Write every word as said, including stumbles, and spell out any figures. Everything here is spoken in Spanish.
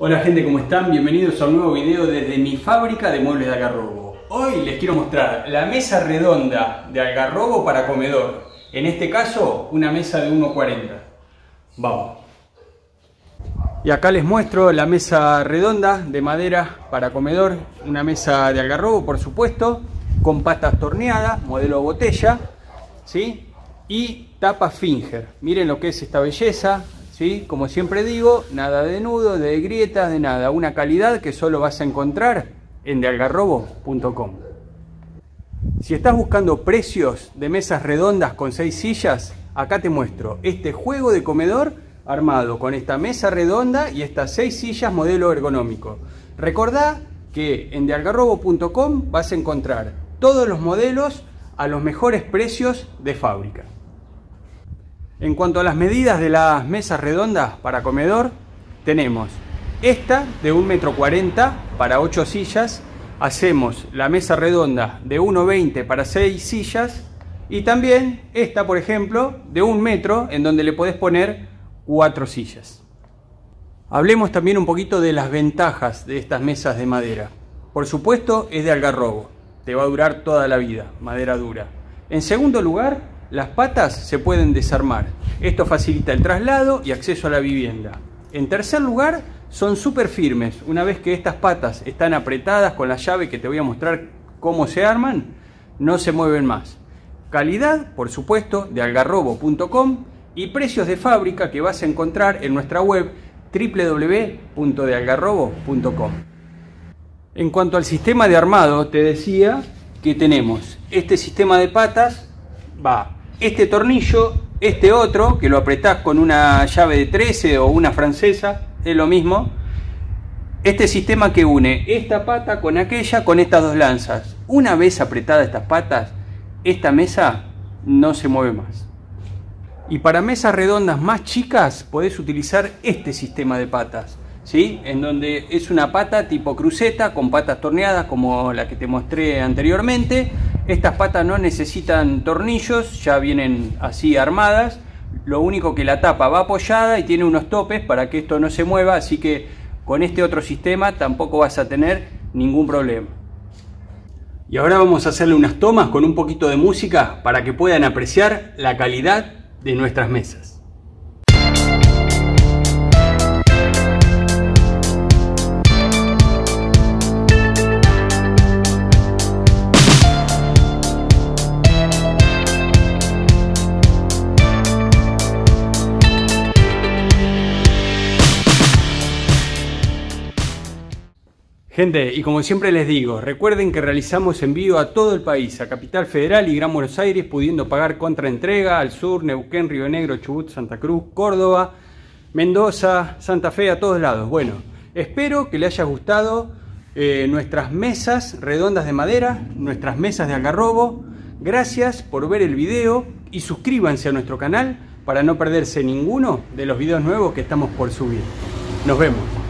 Hola gente, ¿cómo están? Bienvenidos a un nuevo video desde mi fábrica de muebles de Algarrobo. Hoy les quiero mostrar la mesa redonda de Algarrobo para comedor. En este caso, una mesa de uno cuarenta. Vamos. Y acá les muestro la mesa redonda de madera para comedor. Una mesa de Algarrobo, por supuesto, con patas torneadas, modelo botella, ¿sí? Y tapa Finger. Miren lo que es esta belleza. ¿Sí? Como siempre digo, nada de nudo, de grietas, de nada. Una calidad que solo vas a encontrar en de algarrobo punto com. Si estás buscando precios de mesas redondas con seis sillas, acá te muestro este juego de comedor armado con esta mesa redonda y estas seis sillas modelo ergonómico. Recordá que en de algarrobo punto com vas a encontrar todos los modelos a los mejores precios de fábrica. En cuanto a las medidas de las mesas redondas para comedor, tenemos esta de un metro cuarenta para ocho sillas, hacemos la mesa redonda de uno veinte para seis sillas y también esta, por ejemplo, de un metro en donde le podés poner cuatro sillas. Hablemos también un poquito de las ventajas de estas mesas de madera. Por supuesto, es de algarrobo, te va a durar toda la vida, madera dura. En segundo lugar, las patas se pueden desarmar. Esto facilita el traslado y acceso a la vivienda. En tercer lugar, son súper firmes. Una vez que estas patas están apretadas con la llave que te voy a mostrar cómo se arman, no se mueven más. Calidad, por supuesto, de algarrobo punto com y precios de fábrica que vas a encontrar en nuestra web w w w punto de algarrobo punto com. En cuanto al sistema de armado, te decía que tenemos este sistema de patas, va este tornillo, este otro, que lo apretás con una llave de trece o una francesa, es lo mismo. Este sistema que une esta pata con aquella, con estas dos lanzas. Una vez apretadas estas patas, esta mesa no se mueve más. Y para mesas redondas más chicas, podés utilizar este sistema de patas, ¿sí? En donde es una pata tipo cruceta, con patas torneadas, como la que te mostré anteriormente. Estas patas no necesitan tornillos, ya vienen así armadas. Lo único que la tapa va apoyada y tiene unos topes para que esto no se mueva, así que con este otro sistema tampoco vas a tener ningún problema. Y ahora vamos a hacerle unas tomas con un poquito de música para que puedan apreciar la calidad de nuestras mesas. Gente, y como siempre les digo, recuerden que realizamos envío a todo el país, a Capital Federal y Gran Buenos Aires, pudiendo pagar contra entrega al sur, Neuquén, Río Negro, Chubut, Santa Cruz, Córdoba, Mendoza, Santa Fe, a todos lados. Bueno, espero que les haya gustado eh, nuestras mesas redondas de madera, nuestras mesas de algarrobo. Gracias por ver el video y suscríbanse a nuestro canal para no perderse ninguno de los videos nuevos que estamos por subir. Nos vemos.